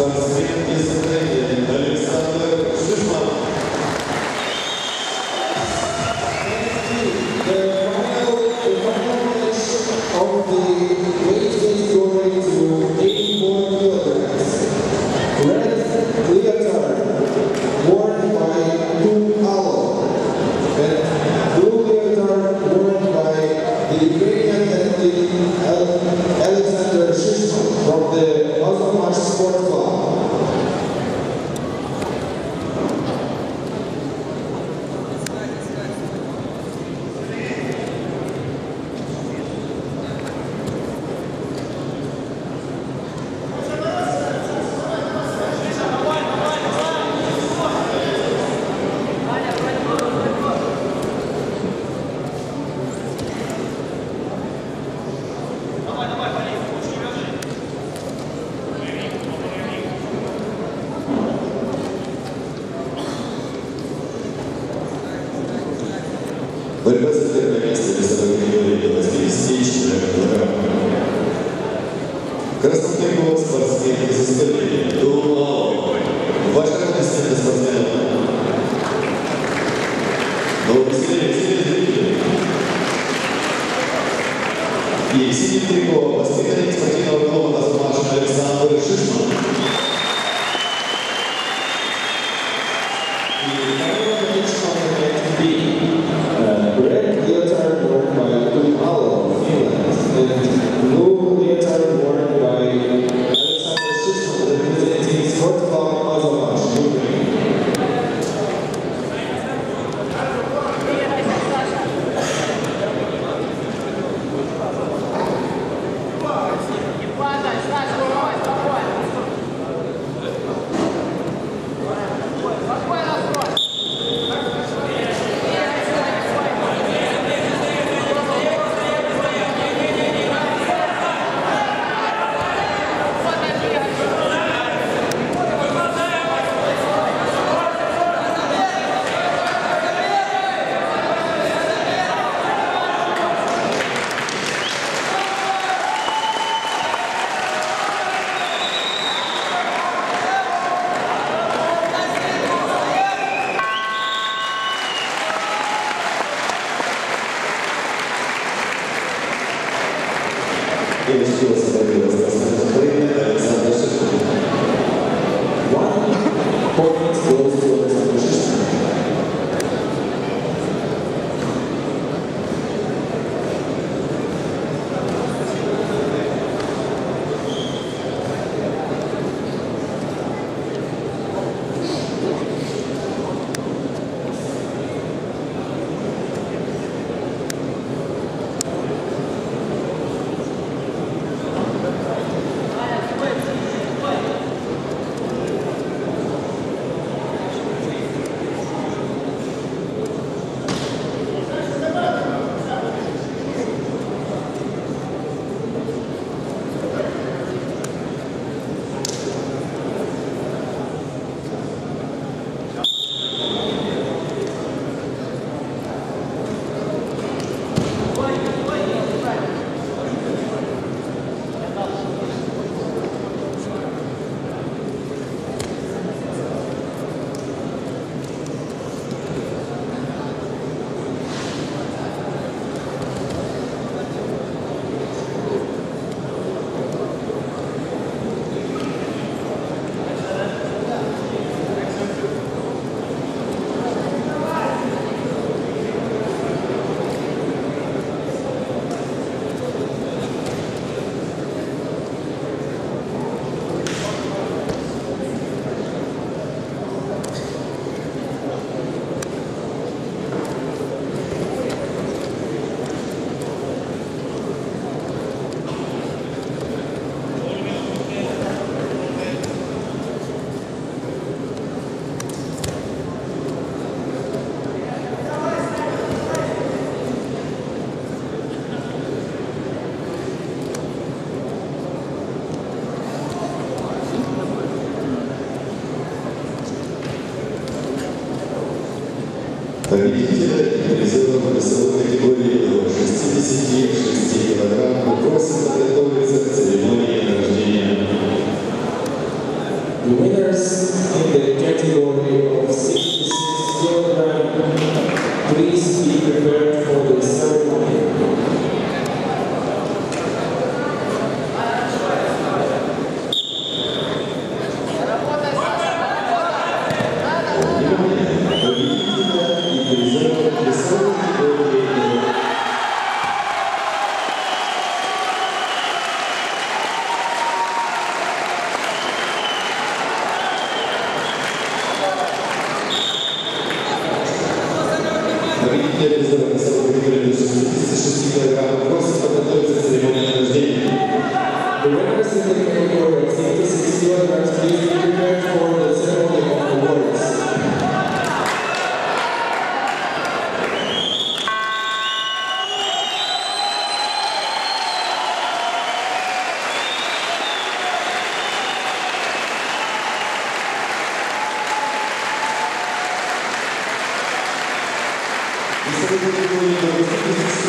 спортсмен из Украины Александр Шишман. Of the weight category to 84 kilograms. Red leotard worn by Tum Alo and blue leotard worn by the Ukrainian athlete Alexander Shishman from the Azovmash Sport Club. Борьба за первое место весовой категории до 84 кг. Краснотайков спортсмен из Эстонии Tum Alo. Ваш ассистент спортсмена. Новый зрители. И синим трико воспитанник спортивного клуба «Азовмаш» Александр Шишман. Red leotard worn by Tum Alo, Finland, and blue leotard worn by Alexander Shishman, representing Sport Club Azovmash, Ukraine. И учился добиваться спортсмен Украины Александр Шишман. 1 point goes to Alexander Shishman. Победителя призывом весовой категории до 66 кг просим подготовиться к церемонии награждения. The winners in the category of 66 kg, please be prepared for the ceremony. Победители призовых категории 66 кг просят подготовиться к церемонии награждения. The winners in the category of 66 kg, please be prepared for the ceremony of awards. Из категории